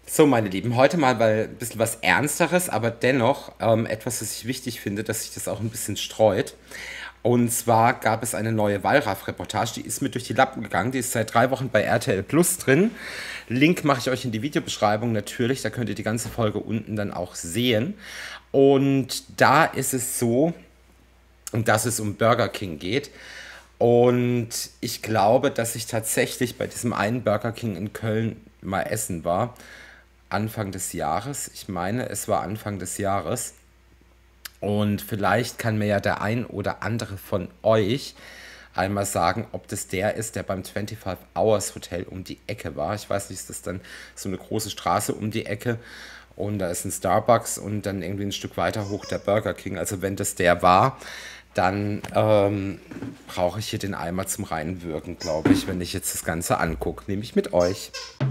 So, meine Lieben, heute mal ein bisschen was Ernsteres, aber dennoch etwas, was ich wichtig finde, dass sich das auch ein bisschen streut. Und zwar gab es eine neue Wallraff-Reportage, die ist mir durch die Lappen gegangen. Die ist seit 3 Wochen bei RTL Plus drin. Link mache ich euch in die Videobeschreibung natürlich, da könnt ihr die ganze Folge unten dann auch sehen. Und da ist es so, dass es um Burger King geht. Und ich glaube, dass ich tatsächlich bei diesem einen Burger King in Köln mal essen war. Anfang des Jahres. Ich meine, es war Anfang des Jahres. Und vielleicht kann mir ja der ein oder andere von euch einmal sagen, ob das der ist, der beim 25 Hours Hotel um die Ecke war. Ich weiß nicht, ist das dann so eine große Straße um die Ecke und da ist ein Starbucks und dann irgendwie ein Stück weiter hoch der Burger King. Also wenn das der war, dann brauche ich hier den Eimer zum Reinwürgen, glaube ich, wenn ich jetzt das Ganze angucke. Nehme ich mit euch.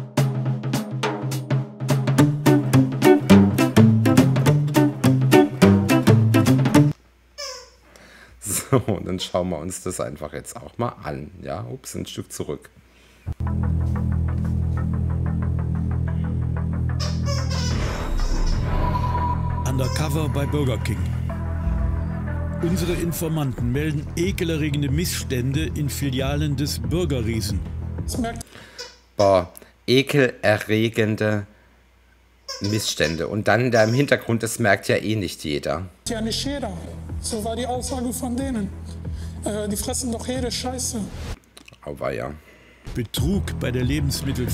So, dann schauen wir uns das einfach jetzt auch mal an. Ja, ups, ein Stück zurück. Undercover bei Burger King. Unsere Informanten melden ekelerregende Missstände in Filialen des Burgerriesen. Boah, ekelerregende Missstände. Und dann da im Hintergrund, das merkt ja eh nicht jeder. Ja, nicht jeder. So war die Aussage von denen. Die fressen doch jede Scheiße. Aber ja. Betrug bei der Lebensmittel.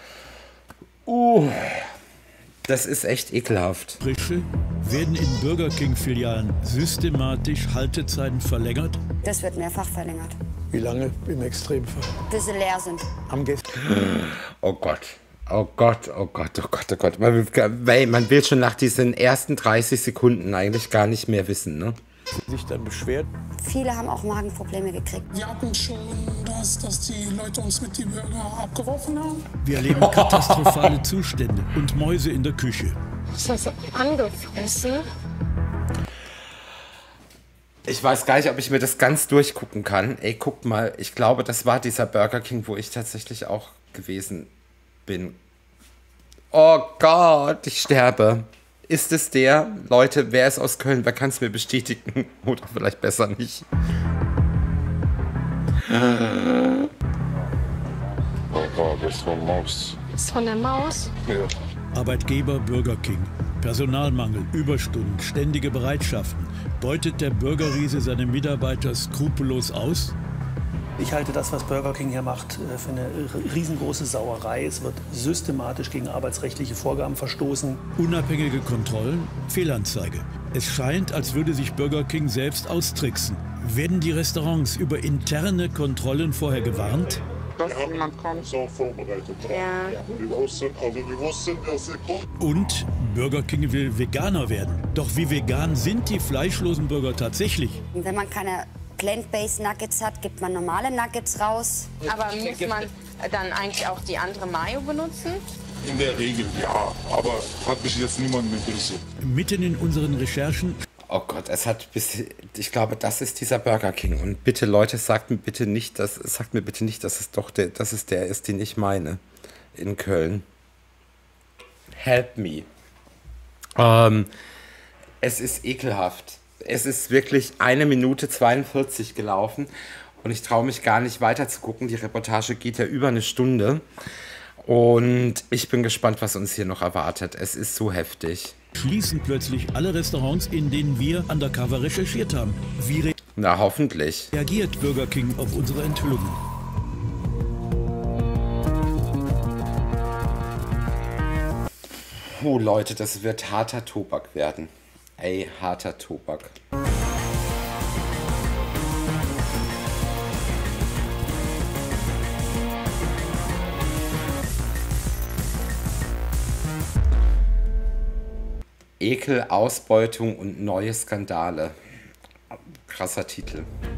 Das ist echt ekelhaft. Frische werden in Burger King-Filialen systematisch Haltezeiten verlängert. Das wird mehrfach verlängert. Wie lange im Extremfall? Bis sie leer sind. Am Oh Gott. Oh Gott, oh Gott, oh Gott, oh Gott. Man will schon nach diesen ersten 30 Sekunden eigentlich gar nicht mehr wissen, ne? sich dann beschwert. Viele haben auch Magenprobleme gekriegt. Wir hatten schon das, dass die Leute uns mit die Burger abgeworfen haben. Wir erleben katastrophale Zustände und Mäuse in der Küche. Ist das angefressen? Ich weiß gar nicht, ob ich mir das ganz durchgucken kann. Ey, guck mal, ich glaube, das war dieser Burger King, wo ich tatsächlich auch gewesen bin. Oh Gott, ich sterbe. Ist es der? Leute, wer ist aus Köln? Wer kann es mir bestätigen? Oder vielleicht besser nicht. Das ist von Maus. Ist von der Maus? Ja. Arbeitgeber Burger King. Personalmangel, Überstunden, ständige Bereitschaften. Beutet der Burgerriese seine Mitarbeiter skrupellos aus? Ich halte das, was Burger King hier macht, für eine riesengroße Sauerei. Es wird systematisch gegen arbeitsrechtliche Vorgaben verstoßen. Unabhängige Kontrollen, Fehlanzeige. Es scheint, als würde sich Burger King selbst austricksen. Werden die Restaurants über interne Kontrollen vorher gewarnt? Dass jemand kommt. So vorbereitet. Ja. Wir wussten, dass er kommt. Und Burger King will Veganer werden. Doch wie vegan sind die fleischlosen Burger tatsächlich? Und wenn man keine Plant-Based Nuggets hat, gibt man normale Nuggets raus. Aber muss man dann eigentlich auch die andere Mayo benutzen? In der Regel ja, aber hat mich jetzt niemand interessiert. Mitten in unseren Recherchen. Oh Gott, ich glaube, das ist dieser Burger King. Und bitte, Leute, sagt mir bitte nicht, dass es der ist, den ich meine. In Köln. Help me. Es ist ekelhaft. Es ist wirklich 1 Minute 42 gelaufen und ich traue mich gar nicht weiter zu gucken. Die Reportage geht ja über 1 Stunde und ich bin gespannt, was uns hier noch erwartet. Es ist so heftig. Schließen plötzlich alle Restaurants, in denen wir undercover recherchiert haben. Wie Na, hoffentlich. reagiert Burger King auf unsere Enthüllungen? Oh Leute, das wird harter Tobak werden. Ey, harter Tobak. Ekel, Ausbeutung und neue Skandale. Krasser Titel.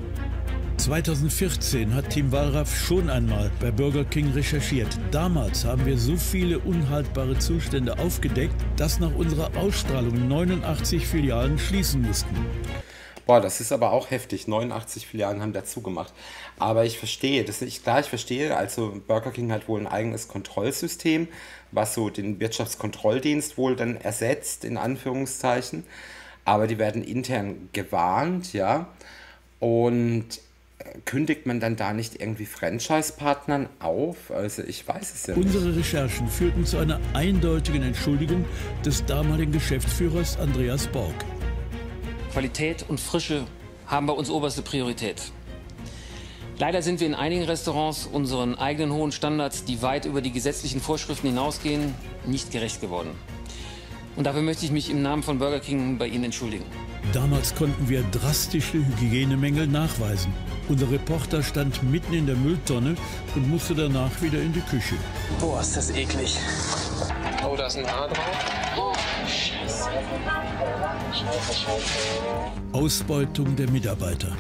2014 hat Team Wallraff schon einmal bei Burger King recherchiert. Damals haben wir so viele unhaltbare Zustände aufgedeckt, dass nach unserer Ausstrahlung 89 Filialen schließen mussten. Boah, das ist aber auch heftig. 89 Filialen haben dazu gemacht. Aber ich verstehe, das nicht klar, ich verstehe. Also Burger King hat wohl ein eigenes Kontrollsystem, was so den Wirtschaftskontrolldienst wohl dann ersetzt, in Anführungszeichen. Aber die werden intern gewarnt, ja. Und kündigt man dann da nicht irgendwie Franchise-Partnern auf? Also ich weiß es ja nicht. Unsere Recherchen führten zu einer eindeutigen Entschuldigung des damaligen Geschäftsführers Andreas Borg. Qualität und Frische haben bei uns oberste Priorität. Leider sind wir in einigen Restaurants unseren eigenen hohen Standards, die weit über die gesetzlichen Vorschriften hinausgehen, nicht gerecht geworden. Und dafür möchte ich mich im Namen von Burger King bei Ihnen entschuldigen. Damals konnten wir drastische Hygienemängel nachweisen. Unser Reporter stand mitten in der Mülltonne und musste danach wieder in die Küche. Boah, ist das eklig. Oh, da ist ein Haar drauf. Scheiße. Ausbeutung der Mitarbeiter.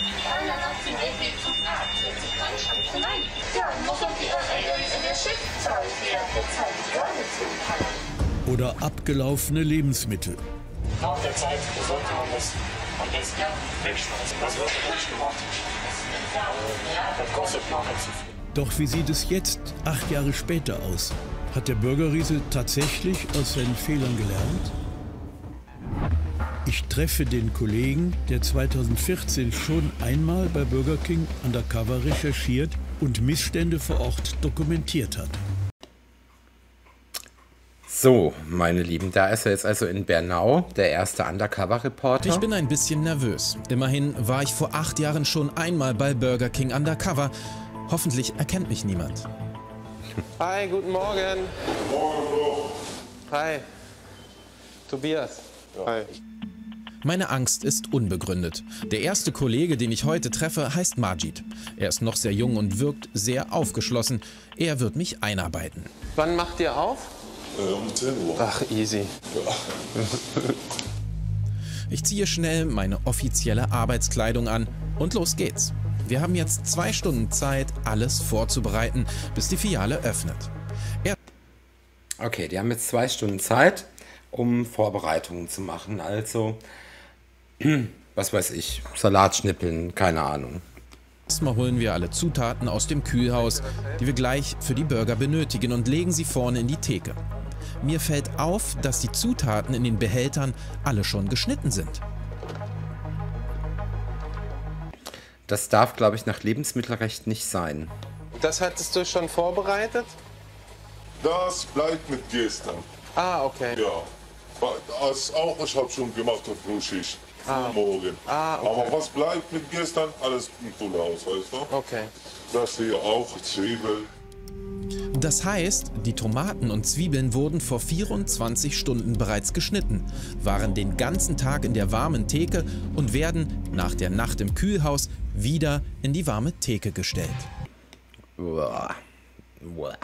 Oder abgelaufene Lebensmittel. Nach der Zeit sollte man das am besten wegschmeißen. Das wird nicht gemacht. Das kostet nachher zu viel. Doch wie sieht es jetzt, 8 Jahre später, aus? Hat der Burgerriese tatsächlich aus seinen Fehlern gelernt? Ich treffe den Kollegen, der 2014 schon einmal bei Burger King undercover recherchiert und Missstände vor Ort dokumentiert hat. So, meine Lieben, da ist er jetzt also in Bernau, der erste Undercover-Reporter. Ich bin ein bisschen nervös. Immerhin war ich vor 8 Jahren schon einmal bei Burger King undercover. Hoffentlich erkennt mich niemand. Hi, guten Morgen. Morgen, Bro. Hi. Tobias. Hi. Meine Angst ist unbegründet. Der erste Kollege, den ich heute treffe, heißt Majid. Er ist noch sehr jung und wirkt sehr aufgeschlossen. Er wird mich einarbeiten. Wann macht ihr auf? Um 10 Uhr. Ach, easy. Ja. Ich ziehe schnell meine offizielle Arbeitskleidung an und los geht's. Wir haben jetzt 2 Stunden Zeit, alles vorzubereiten, bis die Filiale öffnet. Okay, die haben jetzt 2 Stunden Zeit, um Vorbereitungen zu machen. Also, was weiß ich, Salat schnippeln, keine Ahnung. Erstmal holen wir alle Zutaten aus dem Kühlhaus, die wir gleich für die Burger benötigen, und legen sie vorne in die Theke. Mir fällt auf, dass die Zutaten in den Behältern alle schon geschnitten sind. Das darf, glaube ich, nach Lebensmittelrecht nicht sein. Das hattest du schon vorbereitet? Das bleibt mit gestern. Ah, okay. Ja. Das auch, ich habe schon gemacht auf Frühschicht. Morgen. Ah, okay. Aber was bleibt mit gestern? Alles im Kühlhaus, weißt du? Okay. Das hier auch, Zwiebeln. Das heißt, die Tomaten und Zwiebeln wurden vor 24 Stunden bereits geschnitten, waren den ganzen Tag in der warmen Theke und werden nach der Nacht im Kühlhaus wieder in die warme Theke gestellt. Uah. Uah.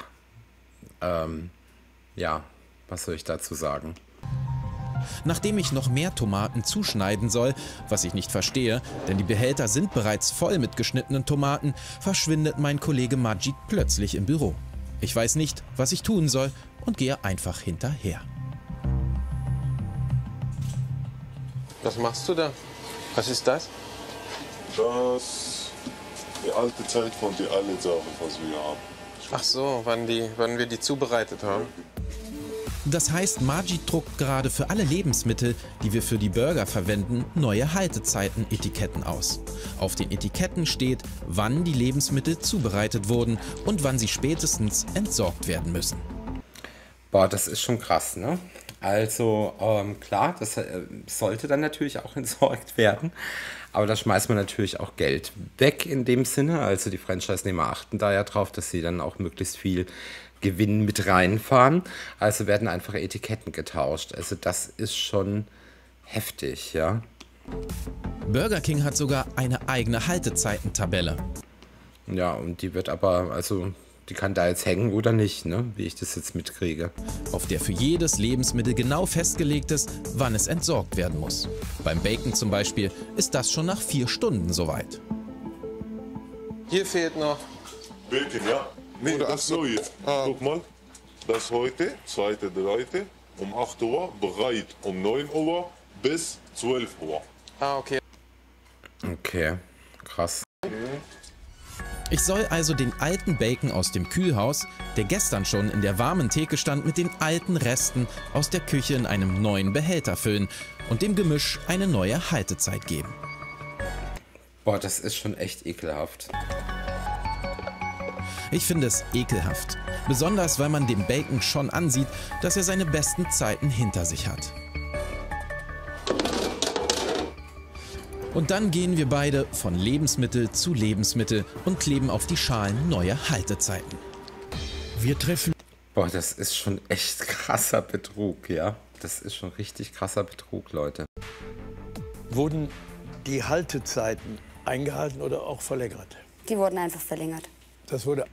Ja, was soll ich dazu sagen? Nachdem ich noch mehr Tomaten zuschneiden soll, was ich nicht verstehe, denn die Behälter sind bereits voll mit geschnittenen Tomaten, verschwindet mein Kollege Majid plötzlich im Büro. Ich weiß nicht, was ich tun soll und gehe einfach hinterher. Was machst du da? Was ist das? Das die alte Zeit von den alten Sachen, was wir haben. Ach so, wann wir die zubereitet haben. Das heißt, Majid druckt gerade für alle Lebensmittel, die wir für die Burger verwenden, neue Haltezeiten-Etiketten aus. Auf den Etiketten steht, wann die Lebensmittel zubereitet wurden und wann sie spätestens entsorgt werden müssen. Boah, das ist schon krass, ne? Also, klar, das sollte dann natürlich auch entsorgt werden. Aber da schmeißt man natürlich auch Geld weg in dem Sinne. Also die Franchise-Nehmer achten da ja drauf, dass sie dann auch möglichst viel Gewinn mit reinfahren. Also werden einfach Etiketten getauscht. Also das ist schon heftig, ja. Burger King hat sogar eine eigene Haltezeitentabelle. Ja, und die wird aber, also die kann da jetzt hängen oder nicht, ne? Wie ich das jetzt mitkriege. Auf der für jedes Lebensmittel genau festgelegt ist, wann es entsorgt werden muss. Beim Bacon zum Beispiel ist das schon nach 4 Stunden soweit. Hier fehlt noch. Bacon, ja? Nee, das so jetzt. Guck mal, das heute, 2.3. um 8 Uhr, bereit um 9 Uhr bis 12 Uhr. Ah, okay. Okay, krass. Ich soll also den alten Bacon aus dem Kühlhaus, der gestern schon in der warmen Theke stand, mit den alten Resten aus der Küche in einem neuen Behälter füllen und dem Gemisch eine neue Haltezeit geben. Boah, das ist schon echt ekelhaft. Ich finde es ekelhaft. Besonders, weil man dem Bacon schon ansieht, dass er seine besten Zeiten hinter sich hat. Und dann gehen wir beide von Lebensmittel zu Lebensmittel und kleben auf die Schalen neue Haltezeiten. Wir treffen... Boah, das ist schon echt krasser Betrug, ja. Das ist schon richtig krasser Betrug, Leute. Wurden die Haltezeiten eingehalten oder auch verlängert? Die wurden einfach verlängert. Das wurde...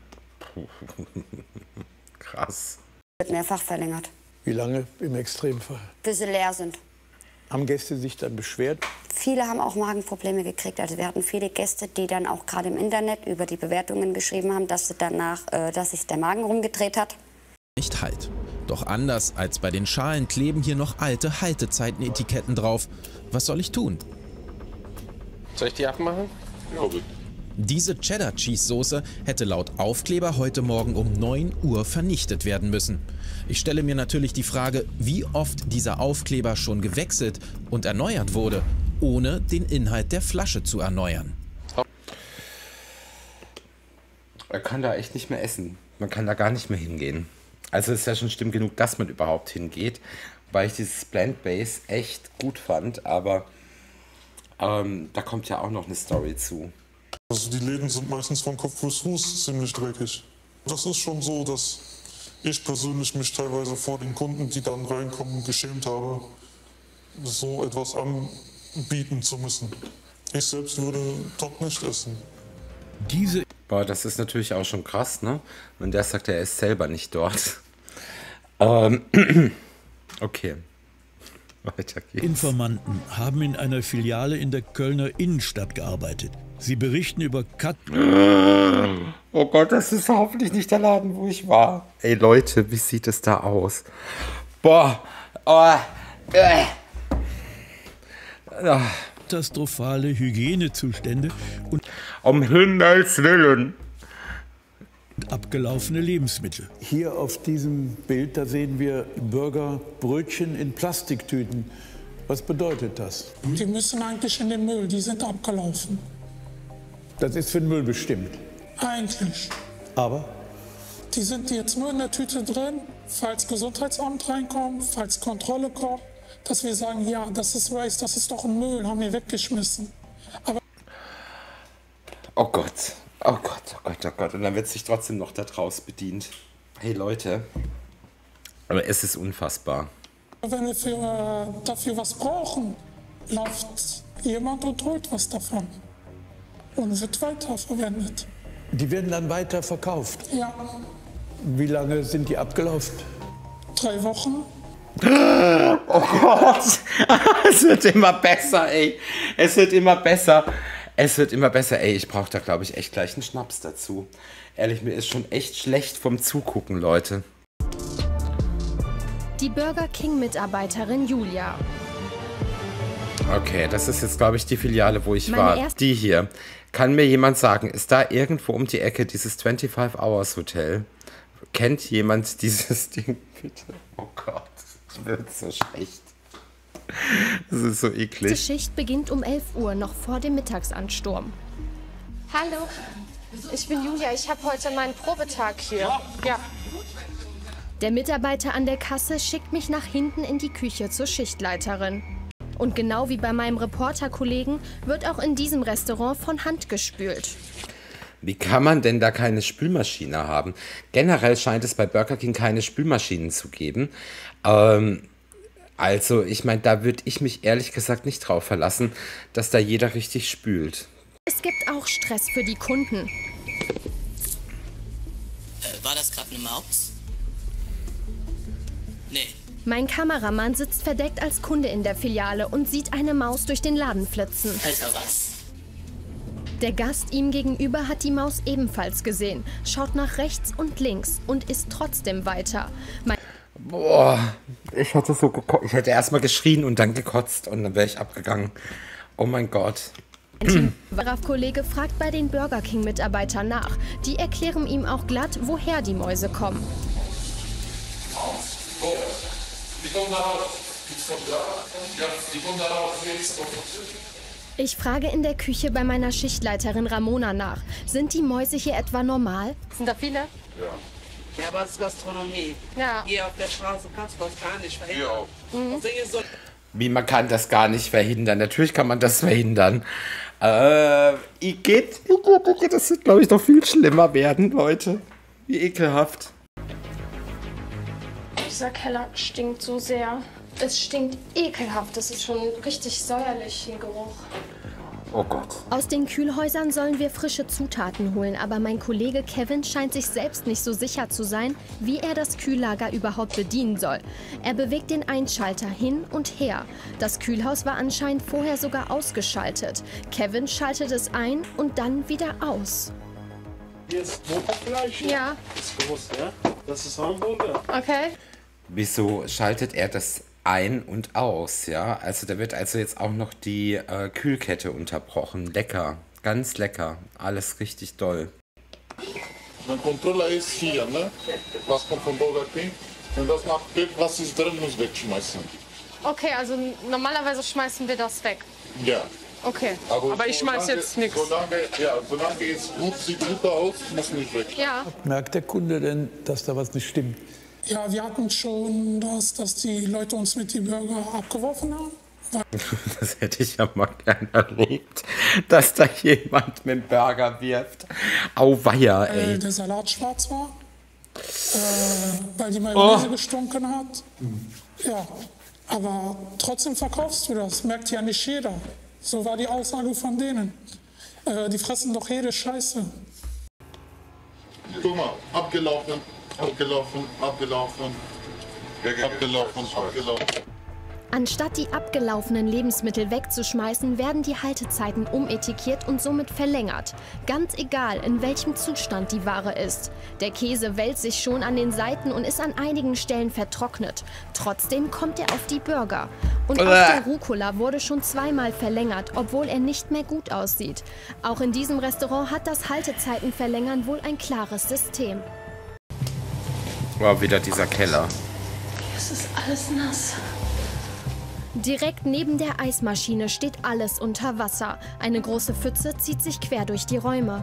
Krass. Wird mehrfach verlängert. Wie lange im Extremfall? Bis sie leer sind. Haben Gäste sich dann beschwert? Viele haben auch Magenprobleme gekriegt. Also wir hatten viele Gäste, die dann auch gerade im Internet über die Bewertungen geschrieben haben, dass sich der Magen rumgedreht hat. Nicht halt. Doch anders als bei den Schalen kleben hier noch alte Haltezeitenetiketten drauf. Was soll ich tun? Soll ich die abmachen? Ja, bitte. Diese Cheddar Cheese Soße hätte laut Aufkleber heute Morgen um 9 Uhr vernichtet werden müssen. Ich stelle mir natürlich die Frage, wie oft dieser Aufkleber schon gewechselt und erneuert wurde, ohne den Inhalt der Flasche zu erneuern. Man kann da echt nicht mehr essen. Man kann da gar nicht mehr hingehen. Also es ist ja schon schlimm genug, dass man überhaupt hingeht, weil ich dieses Plant-Based echt gut fand, aber da kommt ja auch noch eine Story zu. Also die Läden sind meistens von Kopf bis Fuß ziemlich dreckig. Das ist schon so, dass ich persönlich mich teilweise vor den Kunden, die dann reinkommen, geschämt habe, so etwas anbieten zu müssen. Ich selbst würde dort nicht essen. Boah, das ist natürlich auch schon krass, ne? Wenn der sagt, er ist selber nicht dort. Okay. Weiter geht's. Informanten haben in einer Filiale in der Kölner Innenstadt gearbeitet. Sie berichten über Oh Gott, das ist hoffentlich nicht der Laden, wo ich war. Ey Leute, wie sieht es da aus? Boah. katastrophale Hygienezustände und um Himmels Willen abgelaufene Lebensmittel. Hier auf diesem Bild, da sehen wir Burgerbrötchen in Plastiktüten. Was bedeutet das? Die müssen eigentlich in den Müll, die sind abgelaufen. Das ist für den Müll bestimmt. Eigentlich. Aber? Die sind jetzt nur in der Tüte drin, falls Gesundheitsamt reinkommt, falls Kontrolle kommt, dass wir sagen, ja, das ist Waste, das ist doch ein Müll, haben wir weggeschmissen. Aber oh Gott, oh Gott, oh Gott, oh Gott. Und dann wird sich trotzdem noch da draus bedient. Hey Leute, aber es ist unfassbar. wenn wir dafür was brauchen, läuft jemand und holt was davon und wird weiterverwendet. Die werden dann weiter verkauft? Ja. Wie lange sind die abgelaufen? 3 Wochen. Oh Gott, es wird immer besser, ey. Es wird immer besser. Es wird immer besser, ey. Ich brauche da, glaube ich, echt gleich einen Schnaps dazu. Ehrlich, mir ist schon echt schlecht vom Zugucken, Leute. Die Burger King-Mitarbeiterin Julia. Okay, das ist jetzt, glaube ich, die Filiale, wo ich war. Die hier. Kann mir jemand sagen, ist da irgendwo um die Ecke dieses 25 Hours Hotel? Kennt jemand dieses Ding, bitte? Oh Gott, ich bin so schlecht. Das ist so eklig. Die Schicht beginnt um 11 Uhr, noch vor dem Mittagsansturm. Hallo, ich bin Julia. Ich habe heute meinen Probetag hier. Ja. Der Mitarbeiter an der Kasse schickt mich nach hinten in die Küche zur Schichtleiterin. Und genau wie bei meinem Reporterkollegen wird auch in diesem Restaurant von Hand gespült. Wie kann man denn da keine Spülmaschine haben? Generell scheint es bei Burger King keine Spülmaschinen zu geben. Also, ich meine, da würde ich mich ehrlich gesagt nicht drauf verlassen, dass da jeder richtig spült. Es gibt auch Stress für die Kunden. War das gerade eine Maus? Nee. Mein Kameramann sitzt verdeckt als Kunde in der Filiale und sieht eine Maus durch den Laden flitzen. Also was? Der Gast ihm gegenüber hat die Maus ebenfalls gesehen, schaut nach rechts und links und isst trotzdem weiter. Boah, ich hätte erstmal geschrien und dann gekotzt und dann wäre ich abgegangen. Oh mein Gott. Ein Team-Kollege fragt bei den Burger King-Mitarbeitern nach. Die erklären ihm auch glatt, woher die Mäuse kommen. Ich frage in der Küche bei meiner Schichtleiterin Ramona nach. Sind die Mäuse hier etwa normal? Sind da viele? Ja, aber es ist Gastronomie. Ja. Hier auf der Straße kannst du das gar nicht verhindern. Wie, man kann das gar nicht verhindern. Natürlich kann man das verhindern. Igitt, das wird, glaube ich, noch viel schlimmer werden, Leute. Wie ekelhaft. Dieser Keller stinkt so sehr. Es stinkt ekelhaft. Das ist schon richtig säuerlich, ein Geruch. Oh Gott. Aus den Kühlhäusern sollen wir frische Zutaten holen, aber mein Kollege Kevin scheint sich selbst nicht so sicher zu sein, wie er das Kühllager überhaupt bedienen soll. Er bewegt den Einschalter hin und her. Das Kühlhaus war anscheinend vorher sogar ausgeschaltet. Kevin schaltet es ein und dann wieder aus. Hier ist Motorfleisch. Ja. Das ist groß, ja? Das ist Hamburger. Okay. Wieso schaltet er das ein und aus, ja? Also da wird also jetzt auch noch die Kühlkette unterbrochen. Lecker, ganz lecker, alles richtig doll. Mein Controller ist hier, ne? Was kommt von Burger King? Wenn das macht Bild, was ist drin, muss wegschmeißen. Okay, also normalerweise schmeißen wir das weg. Ja. Okay. Aber ich schmeiß jetzt nichts. Solange es gut sieht, gut aus, muss nicht weg. Ja. Merkt der Kunde denn, dass da was nicht stimmt? Ja, wir hatten schon dass die Leute uns mit die Burger abgeworfen haben. Das hätte ich ja mal gern erlebt, dass da jemand mit dem Burger wirft. Auweia, ey. Der Salat schwarz war, weil die Mayonnaise gestunken hat. Ja, aber trotzdem verkaufst du das, merkt ja nicht jeder. So war die Aussage von denen. Die fressen doch jede Scheiße. Guck mal, abgelaufen. Abgelaufen. Anstatt die abgelaufenen Lebensmittel wegzuschmeißen, werden die Haltezeiten umetikettiert und somit verlängert. Ganz egal, in welchem Zustand die Ware ist. Der Käse wälzt sich schon an den Seiten und ist an einigen Stellen vertrocknet. Trotzdem kommt er auf die Burger. Und auch der Rucola wurde schon zweimal verlängert, obwohl er nicht mehr gut aussieht. Auch in diesem Restaurant hat das Haltezeitenverlängern wohl ein klares System. Wow, wieder dieser Keller. Es ist alles nass. Direkt neben der Eismaschine steht alles unter Wasser. Eine große Pfütze zieht sich quer durch die Räume.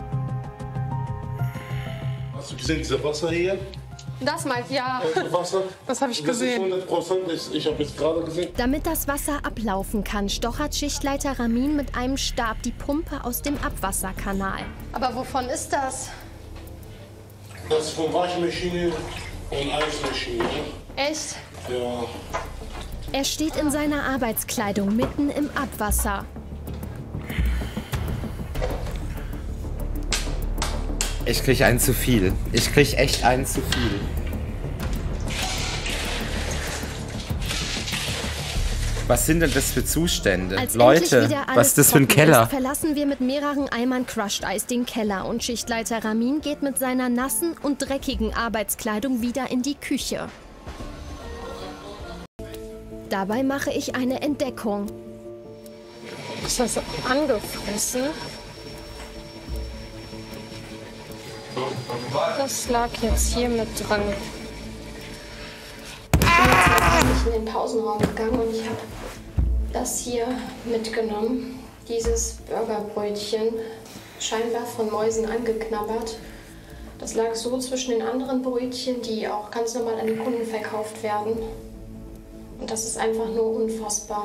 Hast du gesehen, dieses Wasser hier? Das meint ja. Wasser. Das habe ich gesehen. Das ist 100%, ich habe es gerade gesehen. Damit das Wasser ablaufen kann, stochert Schichtleiter Ramin mit einem Stab die Pumpe aus dem Abwasserkanal. Aber wovon ist das? Das ist von Waschmaschine und Eismaschine. Echt? Ja. Er steht in seiner Arbeitskleidung mitten im Abwasser. Ich krieg einen zu viel. Ich krieg echt einen zu viel. Was sind denn das für Zustände? Als Leute, was ist das für ein Keller? Verlassen wir mit mehreren Eimern Crushed Eis den Keller und Schichtleiter Ramin geht mit seiner nassen und dreckigen Arbeitskleidung wieder in die Küche. Dabei mache ich eine Entdeckung. Ist das angefressen? Das lag jetzt hier mit drin. Ich bin in den Pausenraum gegangen und ich habe das hier mitgenommen. Dieses Burgerbrötchen, scheinbar von Mäusen angeknabbert. Das lag so zwischen den anderen Brötchen, die auch ganz normal an die Kunden verkauft werden. Und das ist einfach nur unfassbar.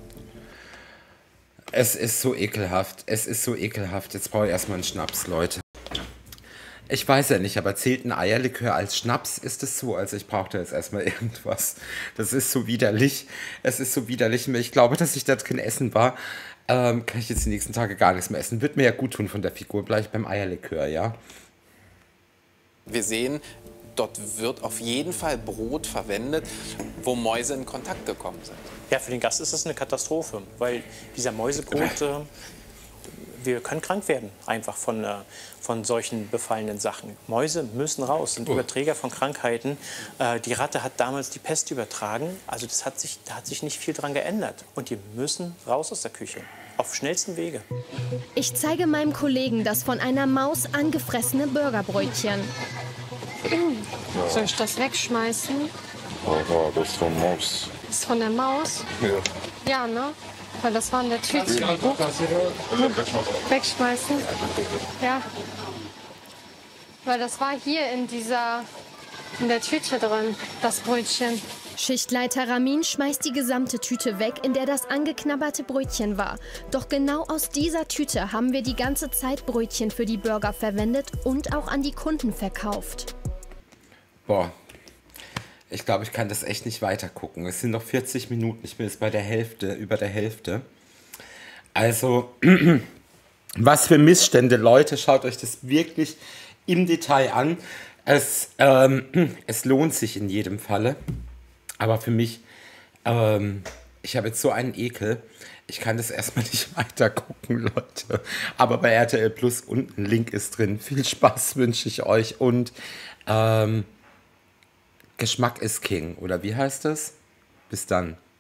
Es ist so ekelhaft. Es ist so ekelhaft. Jetzt brauche ich erstmal einen Schnaps, Leute. Ich weiß ja nicht, aber zählt ein Eierlikör als Schnaps? Ist es so? Also ich brauchte jetzt erstmal irgendwas. Das ist so widerlich. Es ist so widerlich. Ich glaube, dass ich da drin essen war. Kann ich jetzt die nächsten Tage gar nichts mehr essen. Wird mir ja gut tun von der Figur. Bleib beim Eierlikör, ja? Wir sehen, dort wird auf jeden Fall Brot verwendet, wo Mäuse in Kontakt gekommen sind. Ja, für den Gast ist das eine Katastrophe, weil dieser Mäusebrot, wir können krank werden einfach von solchen befallenen Sachen. Mäuse müssen raus, sind Überträger von Krankheiten. Die Ratte hat damals die Pest übertragen, also da hat sich nicht viel dran geändert. Und die müssen raus aus der Küche. Auf schnellsten Wege. Ich zeige meinem Kollegen das von einer Maus angefressene Burgerbrötchen. Soll ich das wegschmeißen? Aber das ist von Maus. Das ist von der Maus? Ja. Ja, ne? Weil das war in der Tüte. Wegschmeißen? Ja. Weil das war hier in der Tüte drin, das Brötchen. Schichtleiter Ramin schmeißt die gesamte Tüte weg, in der das angeknabberte Brötchen war. Doch genau aus dieser Tüte haben wir die ganze Zeit Brötchen für die Burger verwendet und auch an die Kunden verkauft. Boah, ich glaube, ich kann das echt nicht weiter gucken. Es sind noch 40 Minuten, ich bin jetzt bei der Hälfte, über der Hälfte. Also, was für Missstände, Leute, schaut euch das wirklich im Detail an. Es lohnt sich in jedem Falle. Aber für mich, ich habe jetzt so einen Ekel, ich kann das erstmal nicht weiter gucken, Leute. Aber bei RTL Plus unten, Link ist drin. Viel Spaß wünsche ich euch und Geschmack ist King, oder wie heißt das? Bis dann.